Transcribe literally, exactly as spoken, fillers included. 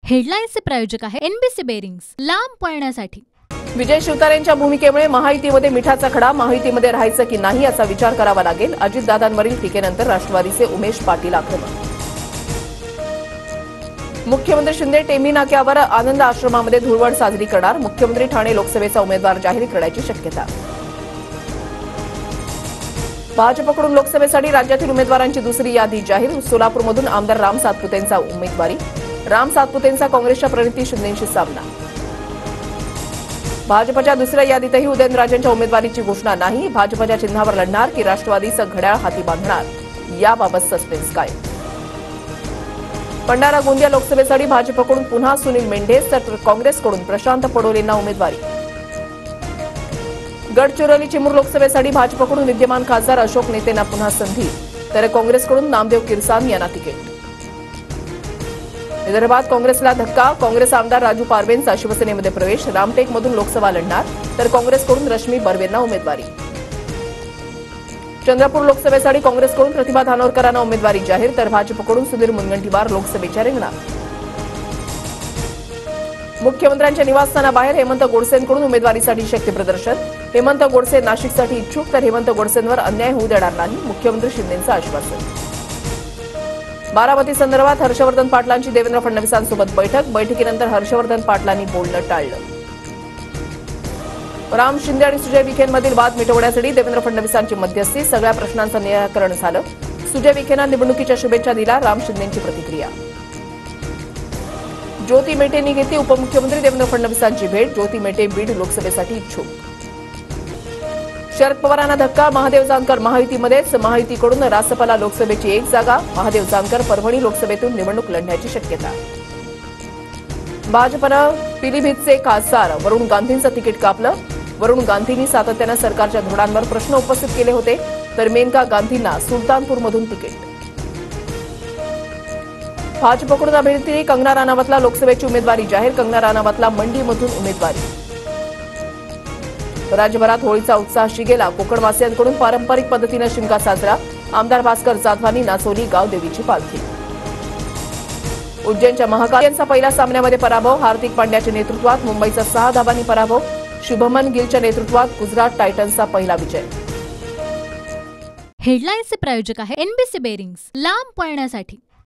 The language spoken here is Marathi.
हेडलाईन्सचे प्रायोजक आहे एनबीसी बेरिंग्स, लांब पळण्यासाठी। विजय शिवतारेंच्या भूमिकेमुळे महायुतीमध्ये मिठाचा खडा, महायुतीमध्ये राहायचं की नाही याचा विचार करावा लागेल। अजितदादांवरील टीकेनंतर राष्ट्रवादीचे उमेश पाटील आक्रमक। मुख्यमंत्री शिंदे टेंभी नाक्यावर आनंद आश्रमामध्ये धुळवड साजरी करणार, मुख्यमंत्री ठाणे लोकसभेचा उमेदवार जाहीर करण्याची शक्यता। भाजपकडून लोकसभेसाठी राज्यातील उमेदवारांची दुसरी यादी जाहीर, सोलापूरमधून आमदार राम सातपुतेंचा उमेदवारी, राम सातपुतेंचा काँग्रेसच्या प्रणिती शिंदेंशी सामना। भाजपच्या दुसऱ्या यादीतही उदयनराजेंच्या उमेदवारीची घोषणा नाही, भाजपच्या चिन्हावर लढणार की राष्ट्रवादीचं घड्याळ हाती बांधणार याबाबत सस्पेन्स काय। भंडारा गोंदिया लोकसभेसाठी भाजपकडून पुन्हा सुनील मेंढेस तर काँग्रेसकडून प्रशांत पडोलेंना उमेदवारी। गडचिरोली चिमूर लोकसभेसाठी भाजपकडून विद्यमान खासदार अशोक नेतेंना पुन्हा संधी, तर काँग्रेसकडून नामदेव किरसाम यांना तिकीट। विदर्भात काँग्रेसला धक्का, काँग्रेस आमदार राजू पारवेंचा शिवसेनेमध्ये प्रवेश, रामटेकमधून लोकसभा लढणार तर काँग्रेसकडून रश्मी बर्वेंना उमेदवारी। चंद्रपूर लोकसभेसाठी काँग्रेसकडून प्रतिभा धानोरकरांना उमेदवारी जाहीर, तर भाजपकडून सुधीर मुनगंटीवार लोकसभेच्या रिंगणात। मुख्यमंत्र्यांच्या निवासस्थानाबाहेर हेमंत गोडसेंकडून उमेदवारीसाठी शक्तीप्रदर्शन, हेमंत गोडसे नाशिकसाठी इच्छुक तर हेमंत गोडसेंवर अन्याय होऊ देणार नाही, मुख्यमंत्री शिंदेंचं आश्वासन। बारामती संदर्भात हर्षवर्धन पाटलांची देवेंद्र फडणवीसांसोबत बैठक, बैठकीनंतर हर्षवर्धन पाटलांनी बोलणं टाळलं। राम शिंदे आणि सुजय विखेंमधील वाद मिटवण्यासाठी देवेंद्र फडणवीसांची मध्यस्थी, सगळ्या प्रश्नांचं निराकरण झालं, सुजय विखेंना निवडणुकीच्या शुभेच्छा दिल्या, राम शिंदेंची प्रतिक्रिया। ज्योती मेटेंनी घेतली उपमुख्यमंत्री देवेंद्र फडणवीसांची भेट, ज्योती मेटे बीड लोकसभेसाठी इच्छुक। शरद पवारांना धक्का, महादेव जानकर महायुतीमध्येच, महायुतीकडून रासपला लोकसभेची एक जागा, महादेव जानकर परभणी लोकसभेतून निवडणूक लढण्याची शक्यता। भाजपनं पिलीभीतचे खासदार वरुण गांधींचं तिकीट कापलं, वरुण गांधींनी सातत्यानं सरकारच्या धोरणांवर प्रश्न उपस्थित केले होते, तर मेनका गांधींना सुलतानपूरमधून तिकीट। भाजपकडून अभिनेत्री कंगना राणावतला लोकसभेची उमेदवारी जाहीर, कंगना राणावतला मंडीमधून उमेदवारी। राज्यभरात होळीचा उत्साह शिगेला, कोकणवासियांकडून पारंपरिक पद्धतीनं शिमगा साजरा, आमदार भास्कर जाधवांनी नाचवली गावदेवीची पालखी। उज्जैनच्या महाकाल यांचा पहिल्या सामन्यामध्ये पराभव, हार्दिक पांड्याच्या नेतृत्वात मुंबईचा सहा धावांनी पराभव, शुभमन गिलच्या नेतृत्वात गुजरात टायटन्सचा पहिला विजय। हेडलाईन्सचे प्रायोजक आहे एनबीसी बेरिंग्स, लांब पळण्यासाठी।